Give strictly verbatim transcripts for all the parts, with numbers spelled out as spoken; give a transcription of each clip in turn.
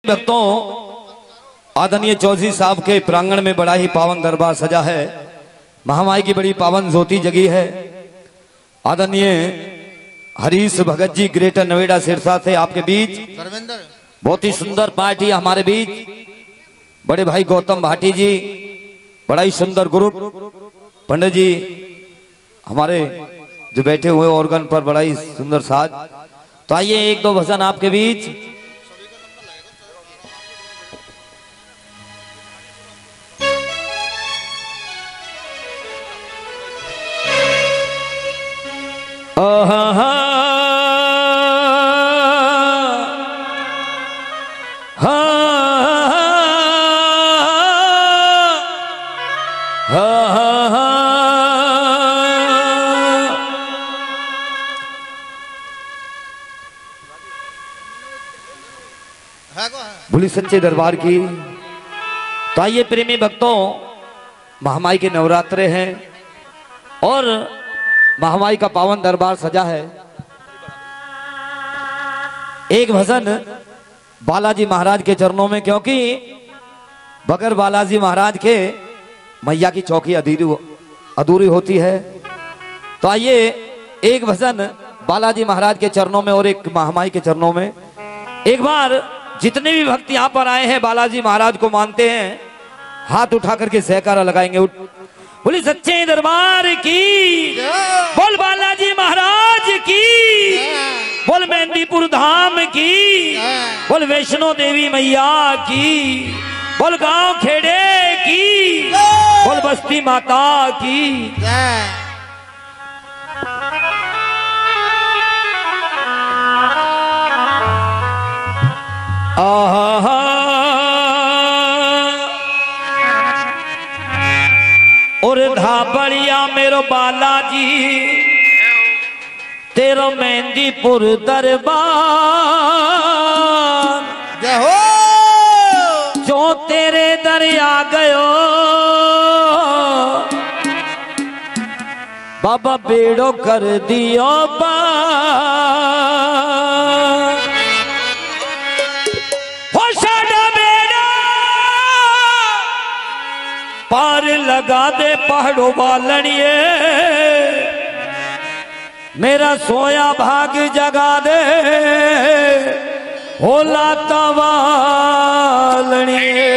भक्तों, आदरणीय चौधरी साहब के प्रांगण में बड़ा ही पावन दरबार सजा है। महामाई की बड़ी पावन ज्योति जगी है। आदरणीय हरीश भगत जी ग्रेटर नोएडा सिरसा से आपके बीच बहुत ही सुंदर पार्टी हमारे बीच। बड़े भाई गौतम भाटी जी, बड़ा ही सुंदर ग्रुप। पंडित जी हमारे जो बैठे हुए ऑर्गन पर, बड़ा ही सुंदर साज। तो आइए एक दो भजन आपके बीच। हा हा भोली सच्चे दरबार की। तो आइए प्रेमी भक्तों, महामाई के नवरात्रे हैं और महामाई का पावन दरबार सजा है। एक भजन बालाजी महाराज के चरणों में, क्योंकि बगैर बालाजी महाराज के मैया की चौकी अधूरी अधूरी होती है। तो आइए एक भजन बालाजी महाराज के चरणों में और एक महामाई के चरणों में। एक बार जितने भी भक्त यहाँ पर आए हैं, बालाजी महाराज को मानते हैं, हाथ उठा करके जयकारा लगाएंगे। बोली सच्चे दरबार की, बोल बालाजी महाराज की, बोल मेहंदीपुर धाम की, बोल वैष्णो देवी मैया की, बोल गांव खेड़े की, बोल बस्ती माता की। आहा और धाबड़िया मेरो बालाजी, तेरो मेहंदीपुर दरबार, जो तेरे दरिया गयो बाबा बेड़ो कर दियो बार। पार लगा दे पहाड़ों वालनिए, मेरा सोया भाग जगा दे होला तवालनिए।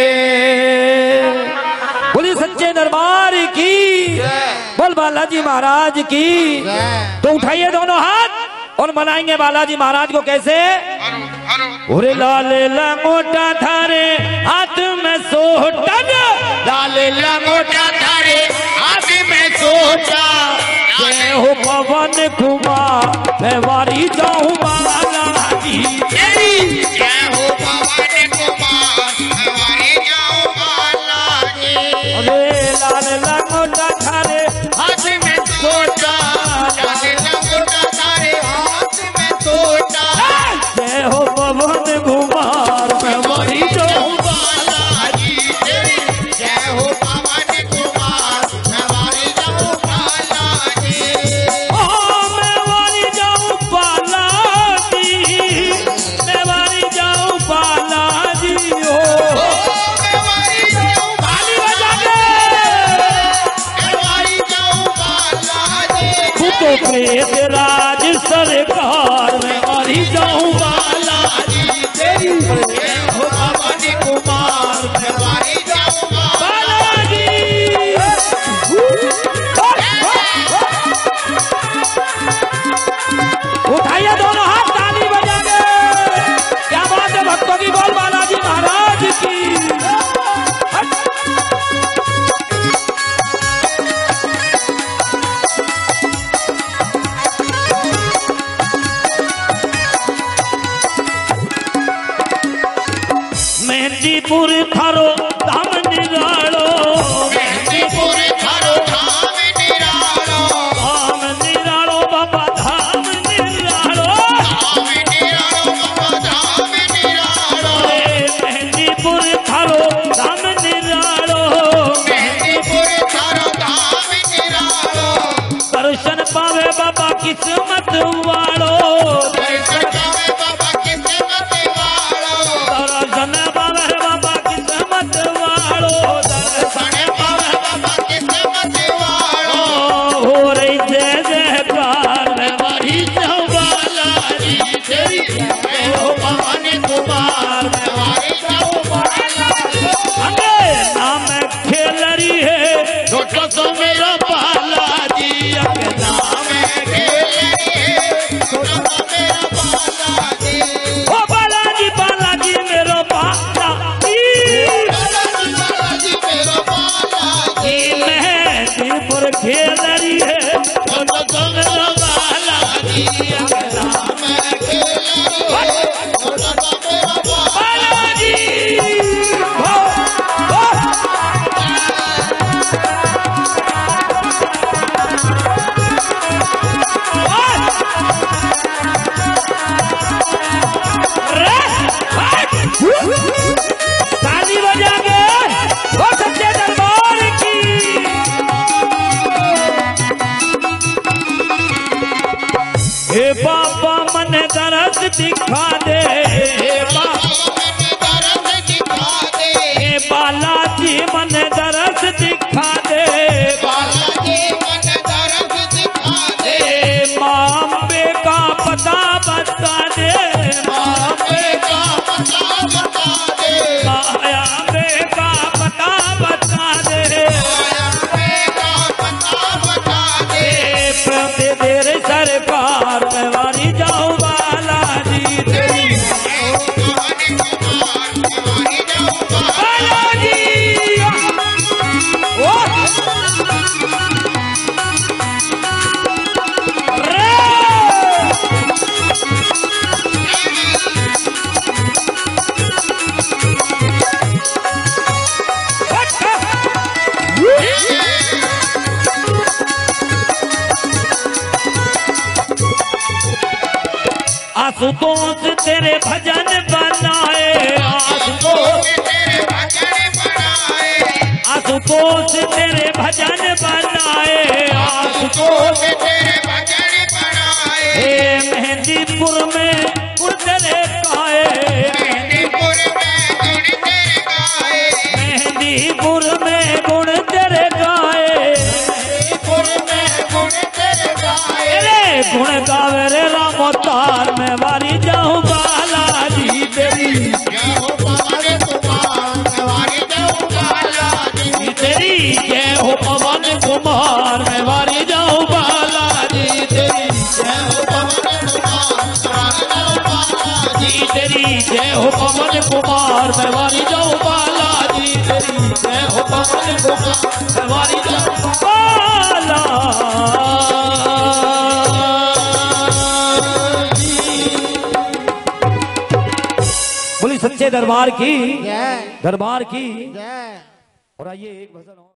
बोली सच्चे दरबार की, बोल बालाजी महाराज की। तो उठाइए दोनों हाथ और मनाएंगे बालाजी महाराज को। कैसे? ओरे लाल लंगोटा थारे हाथ में सोटा, लाल लंगोटा थारे हाथ में सोटा, जय हो पवन कुमार मैं वारी जाऊं बालाजी, जय हो पवन कुमार मैं वारी जाऊं बालाजी। अरे लाल लंगोटा थारे हाथ में सोटा, लाल लंगोटा थारे हाथ में सोटा, जय हो पवन कुमार मैं वारी जाऊं बालाजी, जय हो पवन कुमार मैं वारी जाऊं बालाजी। ओ मैं वारी जाऊं बालाजी, मैं वारी जाऊं बालाजी। ओ मैं वारी जाऊं ताली बजा के, मैं वारी जाऊं बालाजी। तू तो प्रेत राज सरकार मैं वारी जाऊं बालाजी, तेरी जय हो पवन कुमार मैं वारी जाऊं बालाजी। उठाइए दोनों हाथ, ताली बजा के। क्या बात है भक्तों की, बोल बालाजी महाराज की। मेहंदीपुर थारो धाम निरालो, मेहंदीपुर थारो धाम निरालो, धाम निरालो बाबा धाम निरालो, धाम निरालो बाबा धाम निरालो, मेहंदीपुर थारो धाम निरालो, मेहंदीपुर थारो धाम निरालो, दर्शन पावे बाबा किस्मत वालो, दर्शन पावे बाबा किस्मत वालो, दर्शन ताली बजा के और सच्चे दरबार की। हे बाबा मन दरस दिखा दे, हे बालाजी मन दरस दिखा दे, बालाजी मन दरस दिखा दे। माँ अम्बे का पता बता दे, माँ अम्बे का पता बता दे, माया अम्बे का पता बता दे, माया अम्बे का पता बता दे। प्रभु तेरे सरकार में वारी जाऊं बालाजी तेरी, आशुतोष तेरे भजन बनाए, आशुतोष तेरे भजन बनाए, आशुतोष तेरे भजन बनाए, आशुतोष तेरे भजन बनाए। हे मेहंदीपुर में गुण तेरे गाए, मेहंदीपुर में गुण तेरे गाए, मेहंदीपुर में गुण तेरे गाए, मेहंदीपुर में गुण तेरे गाए। रे गुण गावे रे रामोतार में वारी जाऊं बालाजी तेरी, जय हो पवन कुमार में वारी जाऊं बालाजी तेरी, जय हो पवन कुमार में वारी जाऊं बालाजी तेरी, जय हो पवन कुमार में वारी जाऊं बालाजी तेरी, जय हो पवन कुमार में वारी जाऊं बाला। बोली सच्चे दरबार की, दरबार की। और आइए एक भजन और।